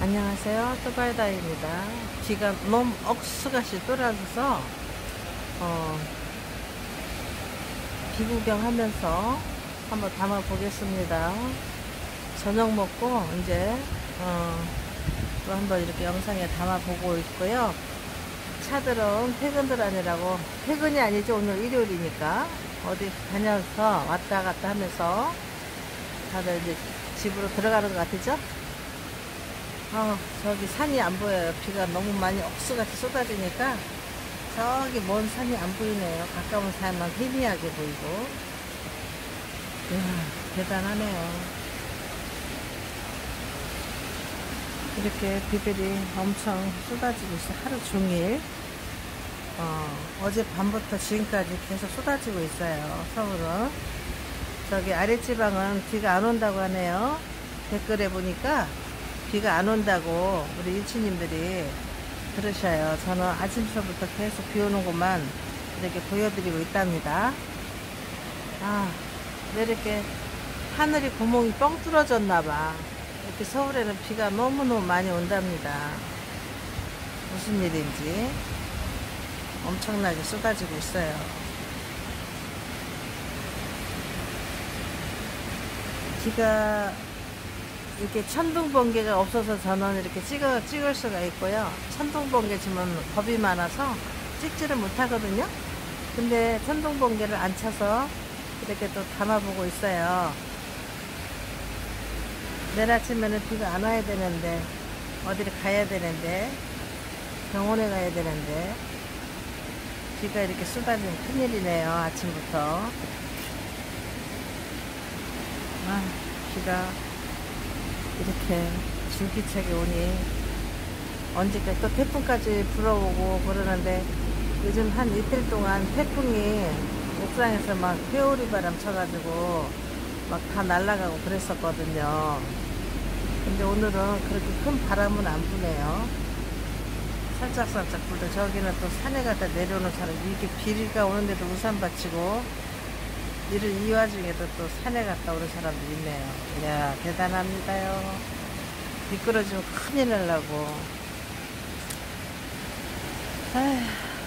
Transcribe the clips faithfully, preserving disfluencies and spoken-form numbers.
안녕하세요. 또발다입니다. 비가 너무 억수같이 쏟아져서 어, 비구경하면서 한번 담아 보겠습니다. 저녁 먹고 이제 어, 또 한번 이렇게 영상에 담아 보고 있고요. 차들은 퇴근들 아니라고, 퇴근이 아니죠, 오늘 일요일이니까 어디 다녀서 왔다 갔다 하면서 다들 이제 집으로 들어가는 것 같으죠? 어, 저기 산이 안 보여요. 비가 너무 많이 억수같이 쏟아지니까 저기 먼 산이 안 보이네요. 가까운 산만 희미하게 보이고. 이야, 대단하네요. 이렇게 비들이 엄청 쏟아지고 있어요. 하루 종일. 어, 어젯밤부터 지금까지 계속 쏟아지고 있어요. 서울은. 저기 아랫지방은 비가 안 온다고 하네요. 댓글에 보니까 비가 안 온다고 우리 일치님들이 그러셔요. 저는 아침서부터 계속 비 오는 것만 이렇게 보여드리고 있답니다. 아, 왜 이렇게 하늘이 구멍이 뻥 뚫어졌나봐. 이렇게 서울에는 비가 너무너무 많이 온답니다. 무슨 일인지 엄청나게 쏟아지고 있어요. 비가 이렇게 천둥번개가 없어서 저는 이렇게 찍어, 찍을 수가 있고요. 천둥번개 치면 겁이 많아서 찍지를 못하거든요. 근데 천둥번개를 안 쳐서 이렇게 또 담아보고 있어요. 내일 아침에는 비가 안 와야 되는데, 어디를 가야 되는데, 병원에 가야 되는데, 비가 이렇게 쏟아지면 큰일이네요. 아침부터. 아, 비가 이렇게 줄기차게 오니 언제까지 또 태풍까지 불어오고 그러는데, 요즘 한 이틀 동안 태풍이 옥상에서 막 회오리 바람 쳐가지고 막 다 날아가고 그랬었거든요. 근데 오늘은 그렇게 큰 바람은 안 부네요. 살짝살짝 불도. 저기는 또 산에 갔다 내려오는 사람, 이렇게 비가 오는데도 우산 받치고 이를 이 와중에도 또 산에 갔다 오는 사람도 있네요. 이야, 대단합니다요. 미끄러지면 큰일 날라고. 아휴,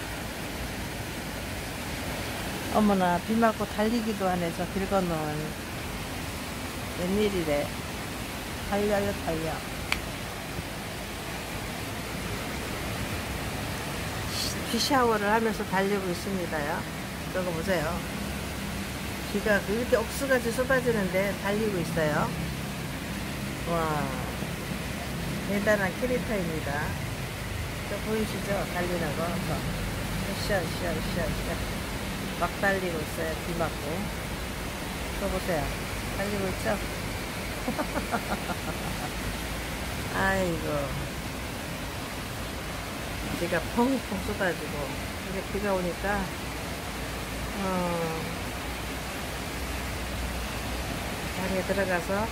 어머나, 비 맞고 달리기도 하네. 저 길 건너는 웬일이래. 달려요, 달려. 비 샤워를 하면서 달리고 있습니다요. 저거 보세요. 비가 이렇게 억수같이 쏟아지는데 달리고 있어요. 와, 대단한 캐릭터입니다. 저 보이시죠? 달리는 거. 으쌰, 으쌰, 으쌰, 으쌰. 막 달리고 있어요. 비 맞고. 저 보세요. 달리고 있죠? 아이고. 비가 펑펑 쏟아지고. 이게 비가 오니까, 어, 방에 들어가서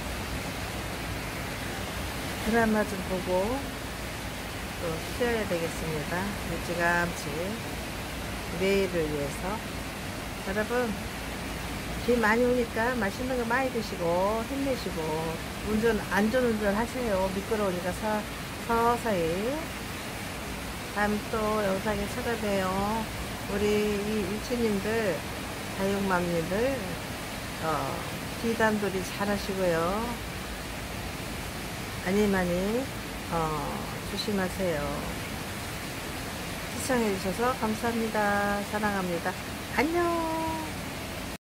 드라마 좀 보고 또 쉬어야 되겠습니다. 일찌감치 내일을 위해서. 여러분, 비 많이 오니까 맛있는 거 많이 드시고 힘내시고 운전, 안전운전 하세요. 미끄러우니까 서, 서서히. 다음 또 영상에 찾아봬요. 우리 이 일치님들, 다육맘님들, 어, 비단돌이 잘 하시고요. 많이 많이 어, 조심하세요. 시청해주셔서 감사합니다. 사랑합니다. 안녕.